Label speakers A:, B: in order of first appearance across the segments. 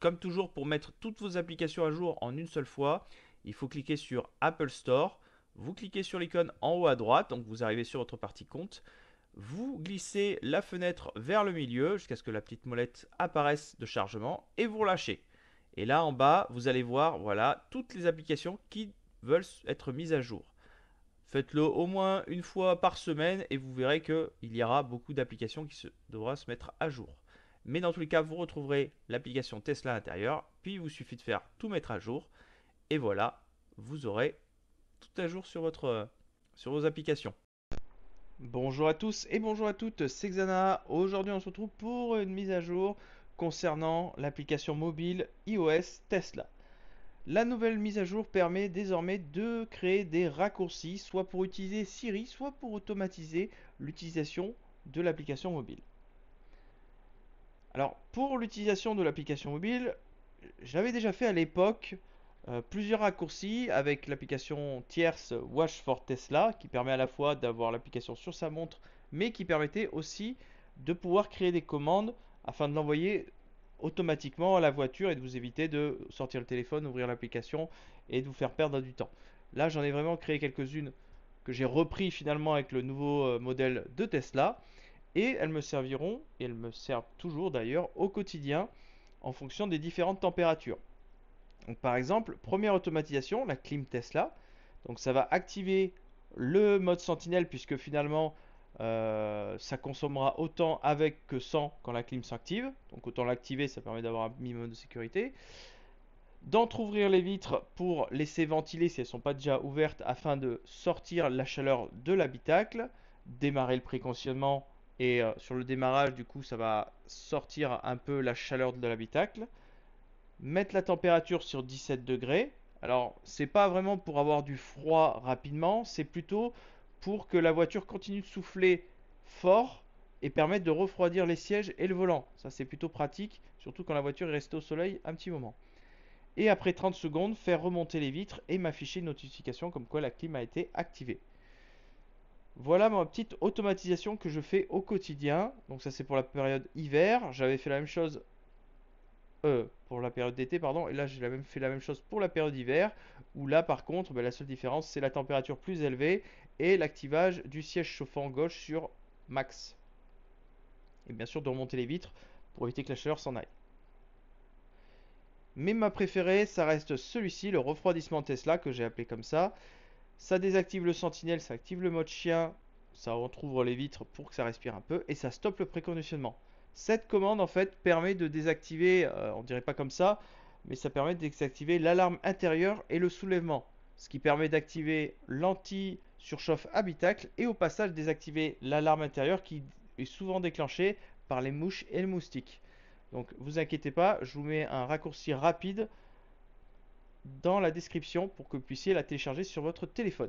A: comme toujours, pour mettre toutes vos applications à jour en une seule fois, il faut cliquer sur Apple Store. Vous cliquez sur l'icône en haut à droite, donc vous arrivez sur votre partie compte. Vous glissez la fenêtre vers le milieu jusqu'à ce que la petite molette apparaisse de chargement et vous relâchez. Et là en bas, vous allez voir voilà, toutes les applications qui veulent être mises à jour. Faites-le au moins une fois par semaine et vous verrez qu'il y aura beaucoup d'applications qui devront se mettre à jour. Mais dans tous les cas, vous retrouverez l'application Tesla à l'intérieur, puis il vous suffit de faire tout mettre à jour et voilà, vous aurez tout à jour sur vos applications. Bonjour à tous et bonjour à toutes, c'est Xana. Aujourd'hui, on se retrouve pour une mise à jour concernant l'application mobile iOS Tesla. La nouvelle mise à jour permet désormais de créer des raccourcis, soit pour utiliser Siri, soit pour automatiser l'utilisation de l'application mobile. Alors, pour l'utilisation de l'application mobile, j'avais déjà fait à l'époque plusieurs raccourcis avec l'application tierce Watch for Tesla qui permet à la fois d'avoir l'application sur sa montre mais qui permettait aussi de pouvoir créer des commandes afin de l'envoyer automatiquement à la voiture et de vous éviter de sortir le téléphone, ouvrir l'application et de vous faire perdre du temps. Là, j'en ai vraiment créé quelques-unes que j'ai repris finalement avec le nouveau modèle de Tesla et elles me serviront, et elles me servent toujours d'ailleurs, au quotidien en fonction des différentes températures. Donc par exemple, première automatisation, la clim Tesla. Donc ça va activer le mode sentinelle puisque finalement ça consommera autant avec que sans quand la clim s'active. Donc autant l'activer, ça permet d'avoir un minimum de sécurité. D'entrouvrir les vitres pour laisser ventiler si elles ne sont pas déjà ouvertes afin de sortir la chaleur de l'habitacle. Démarrer le préconditionnement et sur le démarrage du coup ça va sortir un peu la chaleur de l'habitacle. Mettre la température sur 17 degrés. Alors, c'est pas vraiment pour avoir du froid rapidement, c'est plutôt pour que la voiture continue de souffler fort et permettre de refroidir les sièges et le volant. Ça, c'est plutôt pratique, surtout quand la voiture est restée au soleil un petit moment. Et après 30 secondes, faire remonter les vitres et m'afficher une notification comme quoi la clim a été activée. Voilà ma petite automatisation que je fais au quotidien. Donc ça c'est pour la période hiver. J'avais fait la même chose pour la période d'été, pardon. Et là, j'ai même fait la même chose pour la période d'hiver, où là, par contre, la seule différence, c'est la température plus élevée et l'activage du siège chauffant gauche sur max. Et bien sûr, de remonter les vitres pour éviter que la chaleur s'en aille. Mais ma préférée, ça reste celui-ci, le refroidissement Tesla, que j'ai appelé comme ça. Ça désactive le sentinelle, ça active le mode chien, ça entrouvre les vitres pour que ça respire un peu, et ça stoppe le préconditionnement. Cette commande en fait permet de désactiver, on dirait pas comme ça, mais ça permet de désactiver l'alarme intérieure et le soulèvement, ce qui permet d'activer l'anti-surchauffe habitacle et au passage désactiver l'alarme intérieure qui est souvent déclenchée par les mouches et le moustique. Donc vous inquiétez pas, je vous mets un raccourci rapide dans la description pour que vous puissiez la télécharger sur votre téléphone.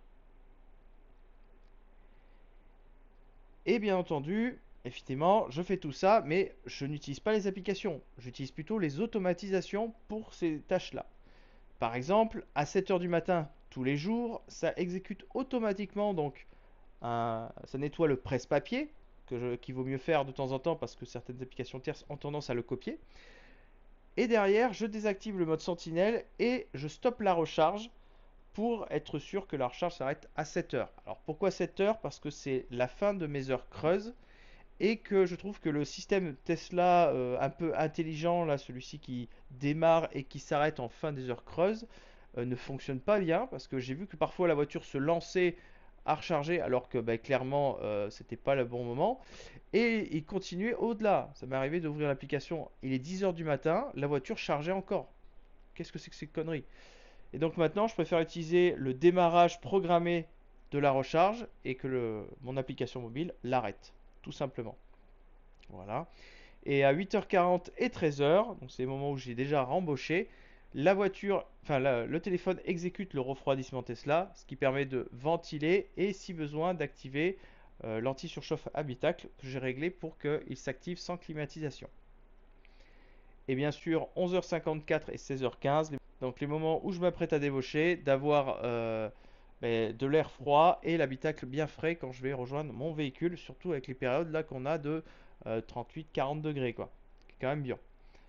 A: Et bien entendu, effectivement, je fais tout ça, mais je n'utilise pas les applications. J'utilise plutôt les automatisations pour ces tâches-là. Par exemple, à 7 heures du matin, tous les jours, ça exécute automatiquement, donc ça nettoie le presse-papier, qu'il vaut mieux faire de temps en temps parce que certaines applications tierces ont tendance à le copier. Et derrière, je désactive le mode sentinelle et je stoppe la recharge pour être sûr que la recharge s'arrête à 7 heures. Alors pourquoi 7 heures? Parce que c'est la fin de mes heures creuses et que je trouve que le système Tesla un peu intelligent, là, celui-ci qui démarre et qui s'arrête en fin des heures creuses, ne fonctionne pas bien parce que j'ai vu que parfois la voiture se lançait à recharger alors que clairement c'était pas le bon moment et il continuait au-delà. Ça m'est arrivé d'ouvrir l'application, il est 10 heures du matin, la voiture chargeait encore. Qu'est-ce que c'est que ces conneries? Et donc maintenant, je préfère utiliser le démarrage programmé de la recharge et que mon application mobile l'arrête, tout simplement. Voilà. Et à 8h40 et 13h, donc c'est les moments où j'ai déjà rembauché, la voiture, enfin le téléphone exécute le refroidissement Tesla, ce qui permet de ventiler et si besoin d'activer l'anti-surchauffe habitacle que j'ai réglé pour qu'il s'active sans climatisation. Et bien sûr, 11h54 et 16h15, donc les moments où je m'apprête à débaucher, d'avoir de l'air froid et l'habitacle bien frais quand je vais rejoindre mon véhicule, surtout avec les périodes là qu'on a de 38-40 degrés, quoi. C'est quand même bien.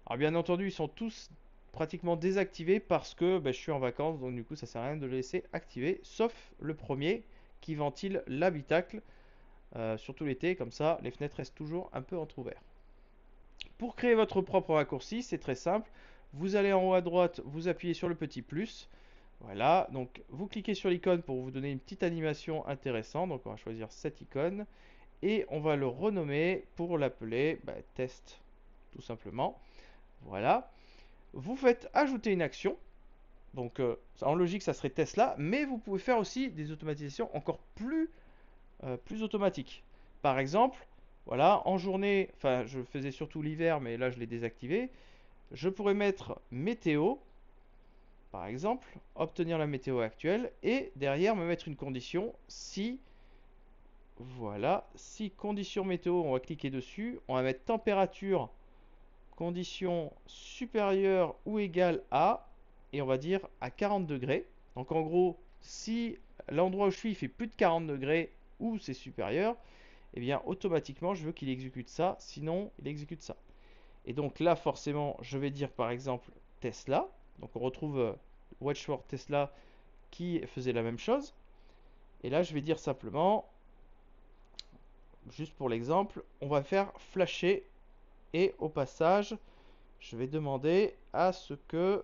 A: Alors bien entendu, ils sont tous pratiquement désactivés parce que je suis en vacances, donc du coup ça sert à rien de le laisser activer, sauf le premier qui ventile l'habitacle, surtout l'été, comme ça les fenêtres restent toujours un peu entrouvertes. Pour créer votre propre raccourci, c'est très simple. Vous allez en haut à droite, vous appuyez sur le petit plus. Voilà, donc vous cliquez sur l'icône pour vous donner une petite animation intéressante. Donc on va choisir cette icône et on va le renommer pour l'appeler test, tout simplement. Voilà. Vous faites ajouter une action. Donc en logique, ça serait Tesla, mais vous pouvez faire aussi des automatisations encore plus automatiques. Par exemple, voilà, en journée, enfin je faisais surtout l'hiver, mais là je l'ai désactivé. Je pourrais mettre météo, par exemple, obtenir la météo actuelle, et derrière me mettre une condition si, voilà, si condition météo, on va cliquer dessus, on va mettre température, condition supérieure ou égale à, et on va dire à 40 degrés. Donc en gros, si l'endroit où je suis il fait plus de 40 degrés ou c'est supérieur, et bien automatiquement je veux qu'il exécute ça, sinon il exécute ça. Et donc là forcément je vais dire par exemple Tesla, donc on retrouve Watch for Tesla qui faisait la même chose. Et là je vais dire simplement, juste pour l'exemple, on va faire flasher et au passage je vais demander à ce que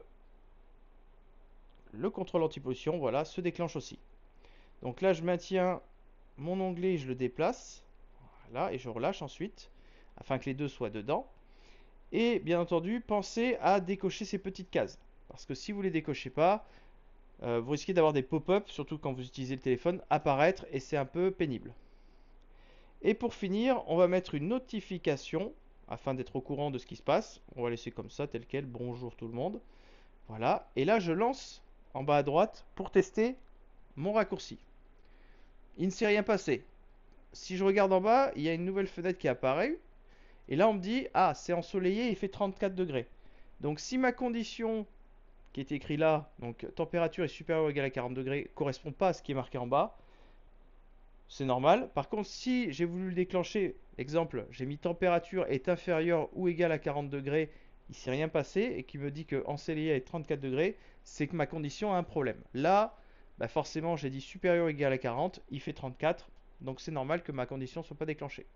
A: le contrôle anti-pollution, voilà, se déclenche aussi. Donc là je maintiens mon onglet et je le déplace, voilà, et je relâche ensuite afin que les deux soient dedans. Et bien entendu, pensez à décocher ces petites cases. Parce que si vous ne les décochez pas, vous risquez d'avoir des pop-up, surtout quand vous utilisez le téléphone, apparaître et c'est un peu pénible. Et pour finir, on va mettre une notification afin d'être au courant de ce qui se passe. On va laisser comme ça, tel quel, bonjour tout le monde. Voilà, et là je lance en bas à droite pour tester mon raccourci. Il ne s'est rien passé. Si je regarde en bas, il y a une nouvelle fenêtre qui apparaît. Et là on me dit, ah c'est ensoleillé, il fait 34 degrés. Donc si ma condition qui est écrite là, donc température est supérieure ou égale à 40 degrés, correspond pas à ce qui est marqué en bas, c'est normal. Par contre, si j'ai voulu le déclencher, exemple, j'ai mis température est inférieure ou égale à 40 degrés, il s'est rien passé et qui me dit que ensoleillé est 34 degrés, c'est que ma condition a un problème. Là, forcément, j'ai dit supérieur ou égal à 40, il fait 34, donc c'est normal que ma condition ne soit pas déclenchée.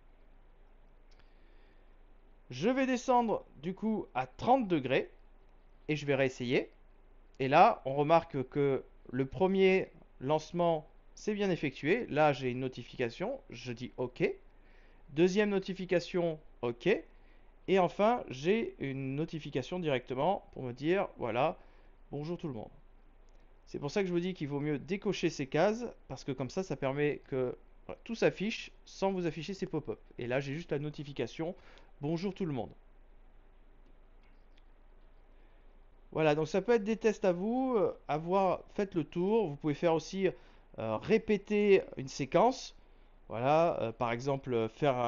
A: Je vais descendre du coup à 30 degrés et je vais réessayer. Et là, on remarque que le premier lancement s'est bien effectué. Là, j'ai une notification, je dis OK. Deuxième notification, OK. Et enfin, j'ai une notification directement pour me dire, voilà, bonjour tout le monde. C'est pour ça que je vous dis qu'il vaut mieux décocher ces cases, parce que comme ça permet que tout s'affiche sans vous afficher ces pop-up. Et là, j'ai juste la notification, bonjour tout le monde. Voilà, donc ça peut être des tests à vous, faites le tour. Vous pouvez faire aussi répéter une séquence. Voilà, par exemple,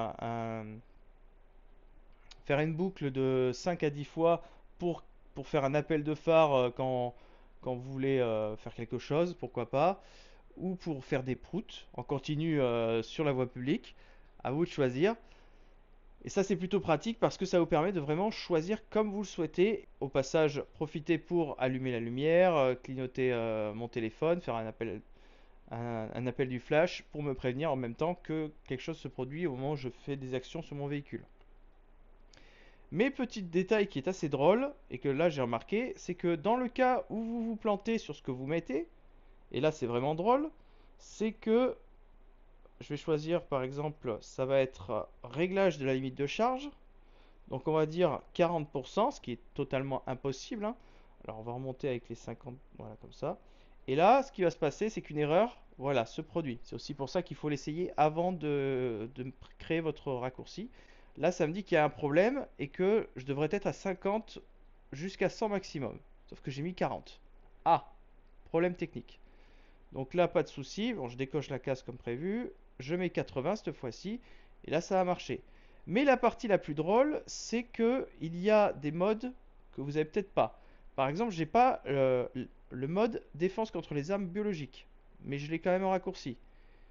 A: faire une boucle de 5 à 10 fois pour, pour faire un appel de phare quand vous voulez faire quelque chose, pourquoi pas. Ou pour faire des proutes en continu sur la voie publique. À vous de choisir. Et ça, c'est plutôt pratique parce que ça vous permet de vraiment choisir comme vous le souhaitez. Au passage, profitez pour allumer la lumière, clignoter mon téléphone, faire un appel du flash pour me prévenir en même temps que quelque chose se produit au moment où je fais des actions sur mon véhicule. Mais petit détail qui est assez drôle, et que là j'ai remarqué, c'est que dans le cas où vous vous plantez sur ce que vous mettez, et là c'est vraiment drôle, c'est que je vais choisir par exemple, ça va être réglage de la limite de charge. Donc on va dire 40%, ce qui est totalement impossible, hein. Alors on va remonter avec les 50, voilà comme ça. Et là, ce qui va se passer, c'est qu'une erreur, voilà, se produit. C'est aussi pour ça qu'il faut l'essayer avant de créer votre raccourci. Là, ça me dit qu'il y a un problème et que je devrais être à 50 jusqu'à 100 maximum. Sauf que j'ai mis 40. Ah, problème technique. Donc là, pas de souci. Bon, je décoche la case comme prévu. Je mets 80 cette fois-ci. Et là, ça a marché. Mais la partie la plus drôle, c'est que il y a des modes que vous avez peut-être pas. Par exemple, j'ai pas le mode défense contre les armes biologiques, mais je l'ai quand même en raccourci.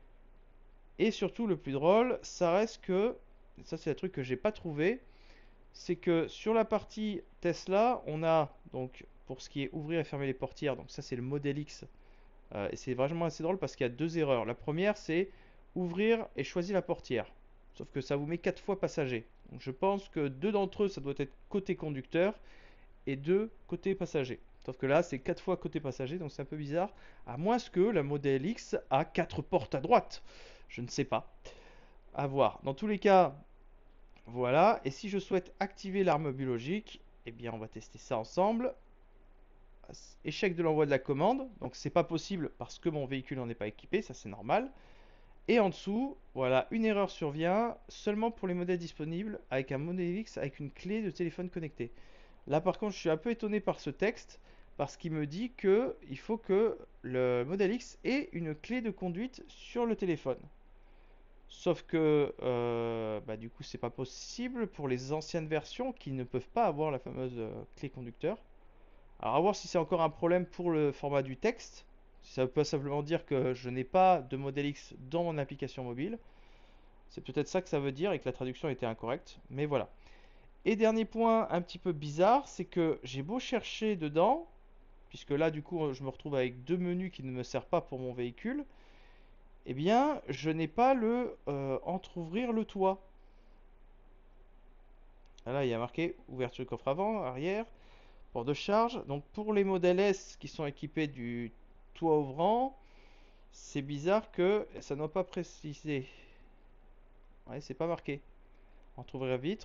A: Et surtout, le plus drôle, ça reste que, ça c'est un truc que j'ai pas trouvé, c'est que sur la partie Tesla, on a donc pour ce qui est ouvrir et fermer les portières, donc ça c'est le modèle X. Et c'est vraiment assez drôle parce qu'il y a deux erreurs. La première, c'est ouvrir et choisir la portière. Sauf que ça vous met 4 fois passager. Donc je pense que deux d'entre eux, ça doit être côté conducteur et deux côté passager. Sauf que là, c'est 4 fois côté passager, donc c'est un peu bizarre. À moins que la modèle X a 4 portes à droite. Je ne sais pas. À voir. Dans tous les cas, voilà. Et si je souhaite activer l'arme biologique, eh bien, on va tester ça ensemble. Échec de l'envoi de la commande. Donc, c'est pas possible parce que mon véhicule n'en est pas équipé. Ça, c'est normal. Et en dessous, voilà, une erreur survient seulement pour les modèles disponibles avec un modèle X avec une clé de téléphone connectée. Là, par contre, je suis un peu étonné par ce texte parce qu'il me dit que il faut que le modèle X ait une clé de conduite sur le téléphone. Sauf que bah, du coup, c'est pas possible pour les anciennes versions qui ne peuvent pas avoir la fameuse clé conducteur. Alors, à voir si c'est encore un problème pour le format du texte. Si ça peut simplement dire que je n'ai pas de modèle X dans mon application mobile. C'est peut-être ça que ça veut dire et que la traduction était incorrecte. Mais voilà. Et dernier point un petit peu bizarre, c'est que j'ai beau chercher dedans, puisque là du coup je me retrouve avec deux menus qui ne me servent pas pour mon véhicule, eh bien je n'ai pas le entrouvrir le toit. Ah, là il y a marqué ouverture du coffre avant, arrière, port de charge. Donc pour les modèles S qui sont équipés du toit ouvrant, c'est bizarre que ça ne doit pas préciser. Ouais, c'est pas marqué. Entrouvrir vitre.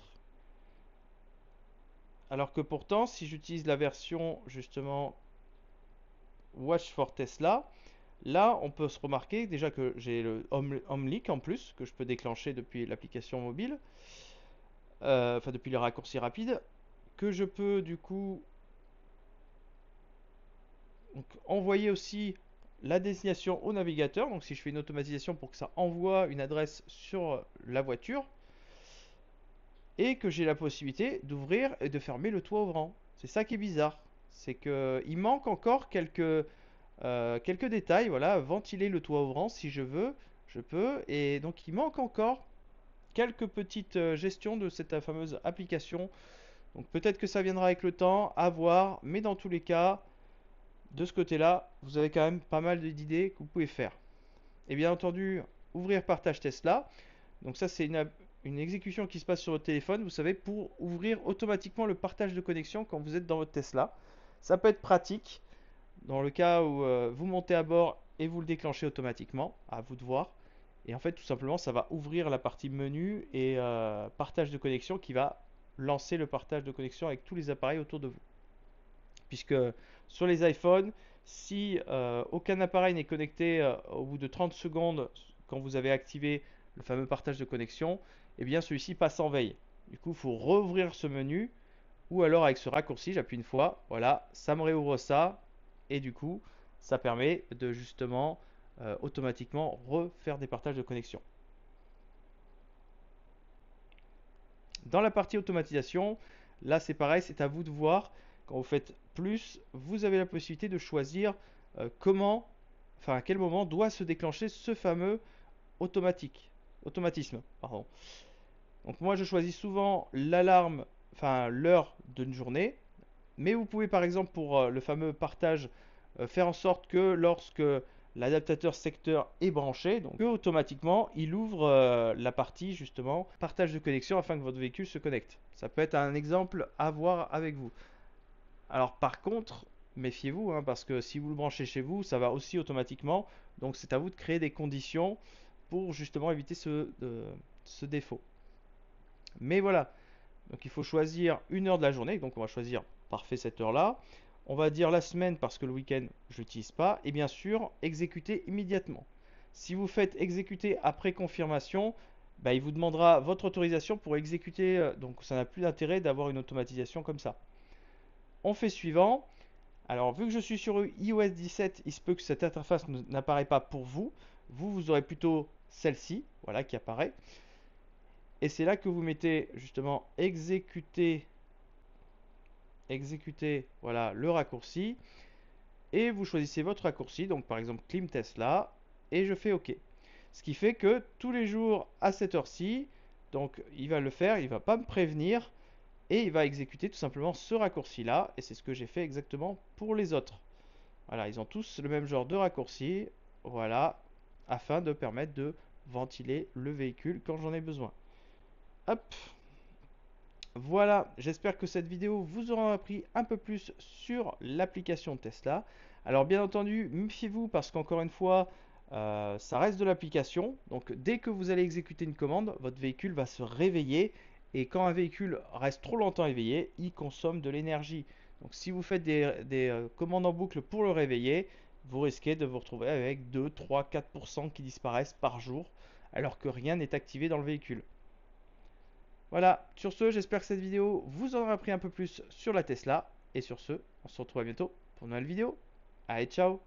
A: Alors que pourtant, si j'utilise la version justement Watch for Tesla, là on peut se remarquer déjà que j'ai le Home Link en plus que je peux déclencher depuis l'application mobile, enfin depuis le raccourci rapide, que je peux du coup donc, envoyer aussi la destination au navigateur. Donc si je fais une automatisation pour que ça envoie une adresse sur la voiture et que j'ai la possibilité d'ouvrir et de fermer le toit ouvrant. C'est ça qui est bizarre. C'est que il manque encore quelques détails. Voilà, ventiler le toit ouvrant si je veux, je peux. Et donc il manque encore quelques petites gestions de cette fameuse application. Donc peut-être que ça viendra avec le temps, à voir. Mais dans tous les cas, de ce côté-là, vous avez quand même pas mal d'idées que vous pouvez faire. Et bien entendu, ouvrir partage Tesla. Donc ça, c'est une exécution qui se passe sur votre téléphone, vous savez, pour ouvrir automatiquement le partage de connexion quand vous êtes dans votre Tesla. Ça peut être pratique dans le cas où vous montez à bord et vous le déclenchez automatiquement, à vous de voir. Et en fait, tout simplement, ça va ouvrir la partie menu et partage de connexion qui va lancer le partage de connexion avec tous les appareils autour de vous. Puisque sur les iPhones, si aucun appareil n'est connecté au bout de 30 secondes quand vous avez activé le fameux partage de connexion, eh bien celui-ci passe en veille. Du coup, il faut rouvrir ce menu ou alors avec ce raccourci, j'appuie une fois, voilà, ça me réouvre ça et du coup, ça permet de justement automatiquement refaire des partages de connexion. Dans la partie automatisation, là c'est pareil, c'est à vous de voir. Quand vous faites plus, vous avez la possibilité de choisir comment, enfin à quel moment doit se déclencher ce fameux automatisme. Pardon. Donc moi je choisis souvent l'alarme, enfin l'heure d'une journée, mais vous pouvez par exemple pour le fameux partage faire en sorte que lorsque l'adaptateur secteur est branché, donc automatiquement il ouvre la partie justement partage de connexion afin que votre véhicule se connecte. Ça peut être un exemple à voir avec vous. Alors par contre, méfiez-vous hein, parce que si vous le branchez chez vous, ça va aussi automatiquement. Donc c'est à vous de créer des conditions pour justement éviter ce défaut. Mais voilà, donc il faut choisir une heure de la journée. Donc on va choisir parfait cette heure-là. On va dire la semaine parce que le week-end je l'utilise pas. Et bien sûr, exécuter immédiatement. Si vous faites exécuter après confirmation, bah, il vous demandera votre autorisation pour exécuter. Donc ça n'a plus d'intérêt d'avoir une automatisation comme ça. On fait suivant. Alors vu que je suis sur iOS 17, il se peut que cette interface n'apparaît pas pour vous. Vous aurez plutôt celle-ci, voilà, qui apparaît. Et c'est là que vous mettez justement exécuter voilà, le raccourci. Et vous choisissez votre raccourci, donc par exemple Clim Tesla, et je fais OK. Ce qui fait que tous les jours à cette heure-ci, donc il va le faire, il va pas me prévenir, et il va exécuter tout simplement ce raccourci là, et c'est ce que j'ai fait exactement pour les autres. Voilà, ils ont tous le même genre de raccourci, voilà, afin de permettre de ventiler le véhicule quand j'en ai besoin. Hop, voilà, j'espère que cette vidéo vous aura appris un peu plus sur l'application Tesla. Alors bien entendu, méfiez-vous parce qu'encore une fois, ça reste de l'application. Donc dès que vous allez exécuter une commande, votre véhicule va se réveiller. Et quand un véhicule reste trop longtemps éveillé, il consomme de l'énergie. Donc si vous faites des commandes en boucle pour le réveiller, vous risquez de vous retrouver avec 2, 3, 4% qui disparaissent par jour alors que rien n'est activé dans le véhicule. Voilà, sur ce, j'espère que cette vidéo vous aura appris un peu plus sur la Tesla. Et sur ce, on se retrouve à bientôt pour une nouvelle vidéo. Allez, ciao!